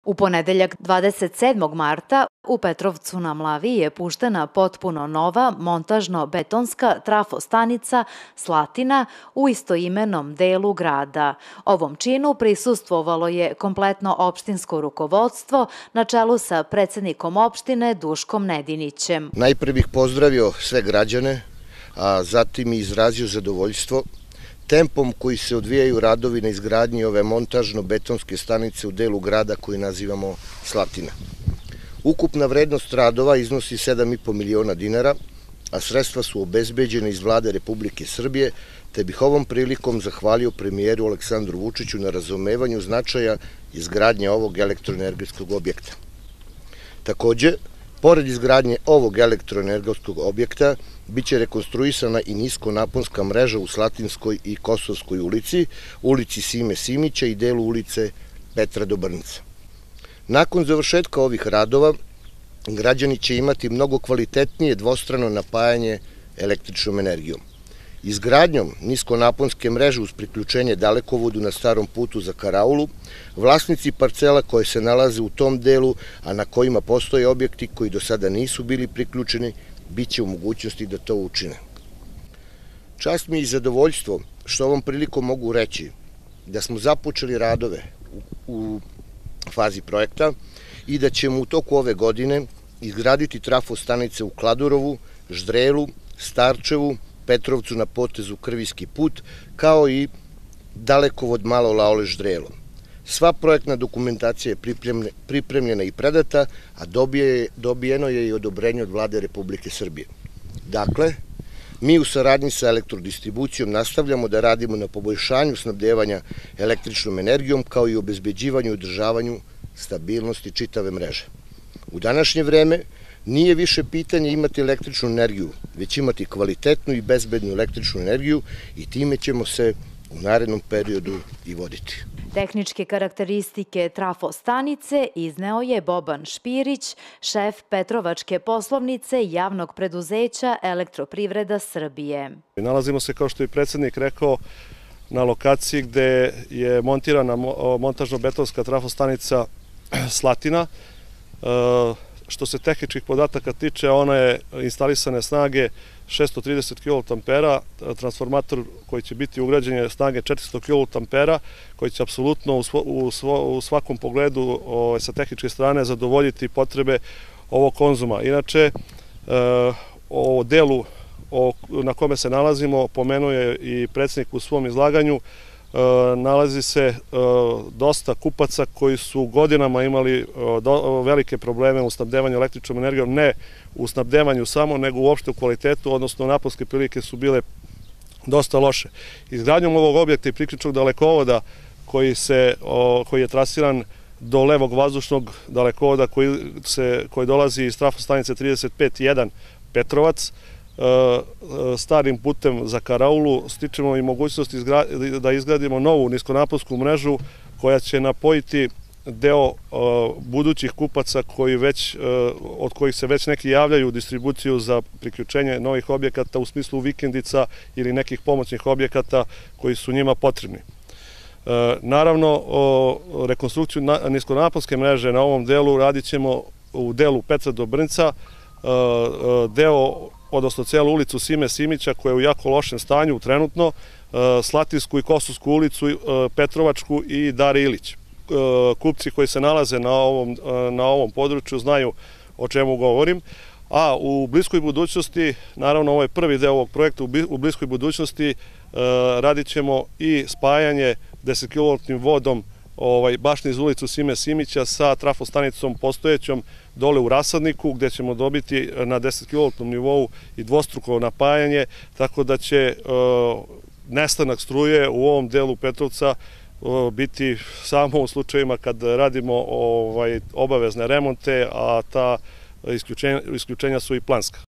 U ponedeljak 27. marta u Petrovcu na Mlavi je puštena potpuno nova montažno-betonska trafostanica Slatina u istoimenom delu grada. Ovom činu prisustvovalo je kompletno opštinsko rukovodstvo na čelu sa predsednikom opštine Duškom Nedinićem. Najpre bih pozdravio sve građane, a zatim i izrazio zadovoljstvo tempom koji se odvijaju radovi na izgradnji ove montažno-betonske stanice u delu grada koji nazivamo Slatina. Ukupna vrednost radova iznosi 7,5 miliona dinara, a sredstva su obezbeđene iz Vlade Republike Srbije, te bih ovom prilikom zahvalio premijeru Aleksandru Vučiću na razumevanju značaja izgradnje ovog elektroenergetskog objekta. Takođe, pored izgradnje ovog elektroenergetskog objekta, biće rekonstruisana i niskonaponska mreža u Slatinskoj i Kosovskoj ulici, ulici Sime Simića i delu ulice Petra Dobrnca. Nakon završetka ovih radova, građani će imati mnogo kvalitetnije dvostrano napajanje električnom energijom. Izgradnjom niskonaponske mreže uz priključenje dalekovodu na starom putu za Karaulu, vlasnici parcela koje se nalaze u tom delu, a na kojima postoje objekti koji do sada nisu bili priključeni, bit će u mogućnosti da to učine. Čast mi je i zadovoljstvo što ovom prilikom mogu reći da smo započeli radove u fazi projekta i da ćemo u toku ove godine izgraditi trafostanice u Kladurovu, Ždrelu, Starčevu, Petrovcu na potezu Krvijski put, kao i dalekovod Malo Laole-Ždrelo. Sva projektna dokumentacija je pripremljena i predata, a dobijeno je i odobrenje od Vlade Republike Srbije. Dakle, mi u saradnji sa elektrodistribucijom nastavljamo da radimo na poboljšanju snabdevanja električnom energijom, kao i obezbeđivanju i održavanju stabilnosti čitave mreže. U današnje vreme nije više pitanje imati električnu energiju, već imati kvalitetnu i bezbednu električnu energiju i time ćemo se u narednom periodu i voditi. Tehničke karakteristike trafostanice izneo je Boban Špirić, šef Petrovačke poslovnice javnog preduzeća Elektroprivreda Srbije. Nalazimo se, kao što je predsednik rekao, na lokaciji gde je montirana montažno-betonska trafostanica Slatina. Što se tehničkih podataka tiče, ona je instalisane snage 630 kV, transformator koji će biti ugrađen je snage 400 kV, koji će apsolutno u svakom pogledu sa tehničke strane zadovoljiti potrebe ovog konzuma. Inače, o delu na kome se nalazimo pomenuo je i predsednik u svom izlaganju. Nalazi se dosta kupaca koji su godinama imali velike probleme u snabdevanju električnom energijom, ne u snabdevanju samo, nego uopšte u kvalitetu, odnosno naponske prilike su bile dosta loše. Izgradnjom ovog objekta i priključnog dalekovoda koji je trasiran do levog vazdušnog dalekovoda koji dolazi iz trafostanice 35.1 Petrovac, starim putem za Karaulu, stičemo i mogućnost da izgradimo novu niskonaponsku mrežu koja će napojiti deo budućih kupaca od kojih se već neki javljaju u distribuciju za priključenje novih objekata u smislu vikendica ili nekih pomoćnih objekata koji su njima potrebni. Naravno, rekonstrukciju niskonaponske mreže na ovom delu radit ćemo u delu Petra Dobrnca, odnosno celu ulicu Sime Simića koja je u jako lošem stanju trenutno, Slatinsku i Kosovsku ulicu, Petrovačku i Dare Ilić. Kupci koji se nalaze na ovom području znaju o čemu govorim, a u bliskoj budućnosti, naravno ovo je prvi deo ovog projekta, u bliskoj budućnosti radit ćemo i spajanje 10 kV vodom baš niz ulicu Sime Simića sa trafostanicom postojećom dole u Rasadniku, gde ćemo dobiti na 10 kV nivou i dvostruko napajanje, tako da će nestanak struje u ovom delu Petrovca biti samo u slučajevima kad radimo obavezne remonte, a ta isključenja su i planska.